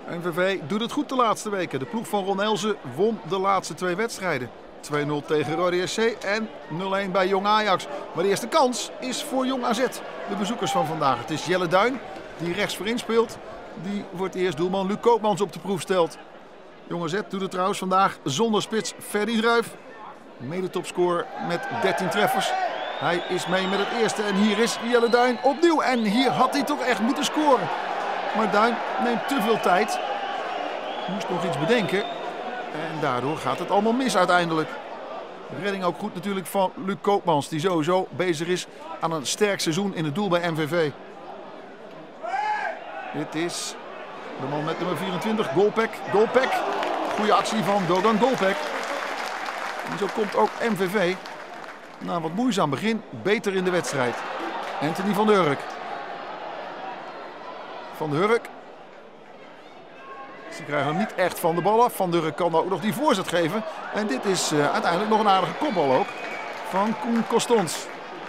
MVV doet het goed de laatste weken. De ploeg van Ron Elzen won de laatste 2 wedstrijden. 2-0 tegen Rode SC en 0-1 bij Jong Ajax. Maar de eerste kans is voor Jong AZ. De bezoekers van vandaag. Het is Jelle Duin die rechts voorin speelt. Die voor het eerst doelman Luc Koopmans op de proef stelt. Jong AZ doet het trouwens vandaag zonder spits Ferdy Druijf. Medetopscorer met 13 treffers. Hij is mee met het eerste en hier is Jelle Duin opnieuw. En hier had hij toch echt moeten scoren. Maar Duin neemt te veel tijd. Moest nog iets bedenken. En daardoor gaat het allemaal mis uiteindelijk. Redding ook goed natuurlijk van Luc Koopmans. Die sowieso bezig is aan een sterk seizoen in het doel bij MVV. Dit is de man met nummer 24, Golpek. Goede actie van Dogan Golpek. En zo komt ook MVV na een wat moeizaam begin beter in de wedstrijd. Anthony van der Hurk. Van der Hurk. Ze krijgen hem niet echt van de bal af. Van der Hurk kan ook nog die voorzet geven. En dit is uiteindelijk nog een aardige kopbal ook van Koen Costons.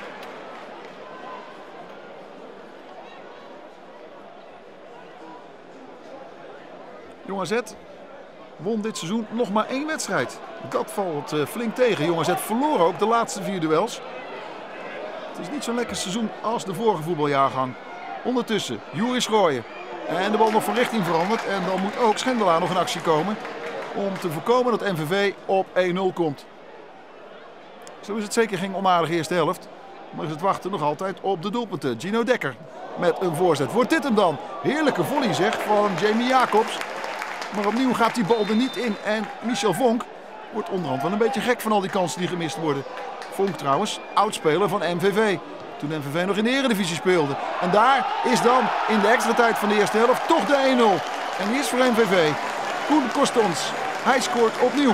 Jong AZ won dit seizoen nog maar 1 wedstrijd. Dat valt flink tegen. Jong AZ verloor ook de laatste 4 duels. Het is niet zo'n lekker seizoen als de vorige voetbaljaargang. Ondertussen Joris Gooyen. En de bal nog van richting verandert. En dan moet ook Schendelaar nog in actie komen. Om te voorkomen dat MVV op 1-0 komt. Zo is het zeker geen onaardige eerste helft. Maar is het wachten nog altijd op de doelpunten. Gino Dekker met een voorzet. Wordt dit hem dan? Heerlijke volley zeg van Jamie Jacobs. Maar opnieuw gaat die bal er niet in. En Michel Vonk wordt onderhand wel een beetje gek van al die kansen die gemist worden. Vonk trouwens, oudspeler van MVV. Toen MVV nog in de Eredivisie speelde. En daar is dan in de extra tijd van de eerste helft toch de 1-0. En die is voor MVV. Koen Costons. Hij scoort opnieuw.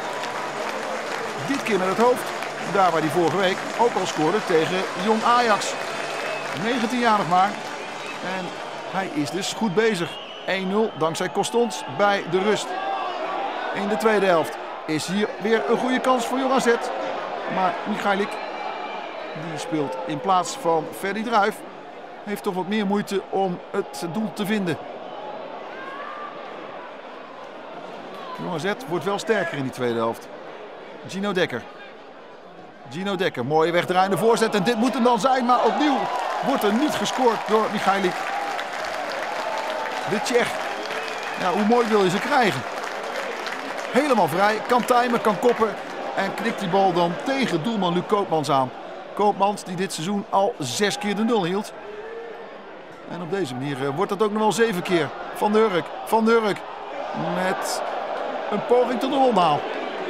Dit keer met het hoofd. Daar waar hij vorige week ook al scoorde tegen Jong Ajax. 19 jaar nog maar. En hij is dus goed bezig. 1-0 dankzij Costons bij de rust. In de tweede helft is hier weer een goede kans voor Jong AZ. Maar Michailik, die speelt in plaats van Ferdy Druijf, heeft toch wat meer moeite om het doel te vinden. Jong AZ wordt wel sterker in die tweede helft. Gino Dekker, mooie wegdraaiende voorzet en dit moet hem dan zijn. Maar opnieuw wordt er niet gescoord door Michailik. De Tsjech. Ja, hoe mooi wil je ze krijgen? Helemaal vrij, kan timen, kan koppen en knikt die bal dan tegen doelman Luc Koopmans aan. Koopmans die dit seizoen al 6 keer de 0 hield. En op deze manier wordt dat ook nog wel 7 keer. Van der Hurk met een poging tot een omhaal.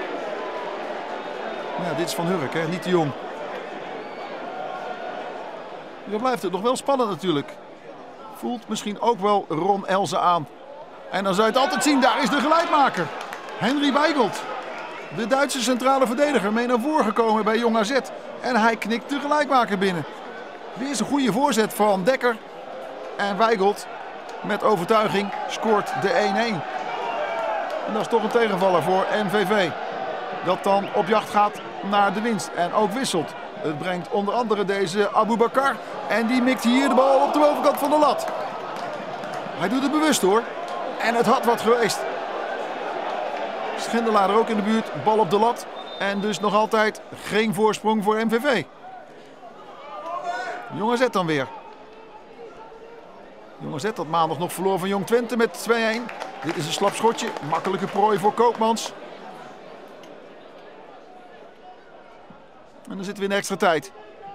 Ja, dit is Van Hurk, hè? Niet de Jong. Dan blijft het nog wel spannend natuurlijk. Voelt misschien ook wel Ron Elzen aan. En dan zou je het altijd zien, daar is de gelijkmaker. Henry Weigelt. De Duitse centrale verdediger mee naar voren gekomen bij Jong AZ. En hij knikt de gelijkmaker binnen. Weer is een goede voorzet van Dekker. En Weigelt met overtuiging scoort de 1-1. En dat is toch een tegenvaller voor MVV. Dat dan op jacht gaat naar de winst en ook wisselt. Het brengt onder andere deze Aboubakar. En die mikt hier de bal op de bovenkant van de lat. Hij doet het bewust hoor. En het had wat geweest. Schendelaar er ook in de buurt. Bal op de lat. En dus nog altijd geen voorsprong voor MVV. Jong AZ dan weer. Jong AZ dat maandag nog verloor van Jong Twente met 2-1. Dit is een slap schotje. Makkelijke prooi voor Koopmans. En dan zitten we in de extra tijd.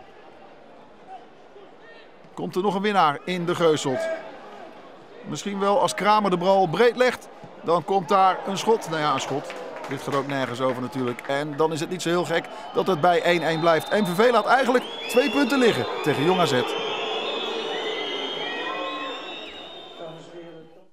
Komt er nog een winnaar in de Geuselt. Misschien wel als Kramer de bal breed legt. Dan komt daar een schot. Nou ja, een schot. Dit gaat ook nergens over natuurlijk. En dan is het niet zo heel gek dat het bij 1-1 blijft. MVV laat eigenlijk 2 punten liggen tegen Jong AZ.